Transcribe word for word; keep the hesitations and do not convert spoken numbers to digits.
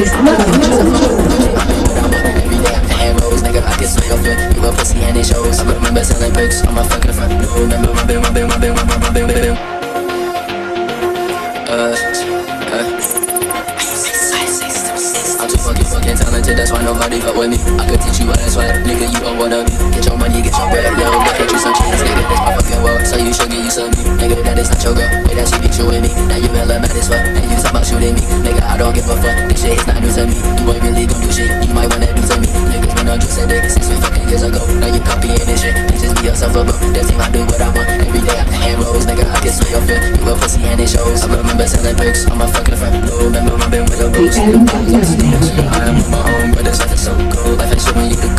You a pussy and it shows. I remember selling perks on my fucking front. No, remember my bill, my bill, my bill, my bill, my bill, my bill. Uh, uh. I'm too fucking fucking talented, that's why nobody fuck with me. I could teach you what that's why, nigga, you a wanna be. Get your money, get your bread, yo, look at you some chance, nigga, that's my fucking world. So you should get you some me, nigga, that is not your girl. Wait, that she beat you with me, now you hella mad as fuck. And you talk about shooting me, nigga, I don't give a fuck. This shit is not new to me, you ain't really gon' do shit. You might wanna do to me, niggas been on juice and dick since we fucking years ago. Now you copying this shit, you just be yourself a bro. That team I do what I want, every day I hand rolls, nigga, I can smell your feel. You a pussy and it shows. I remember selling perks on my fucking front. No, remember my been with a ghost. I am on my own, but it's nothing so cool. Life ain't shit when you do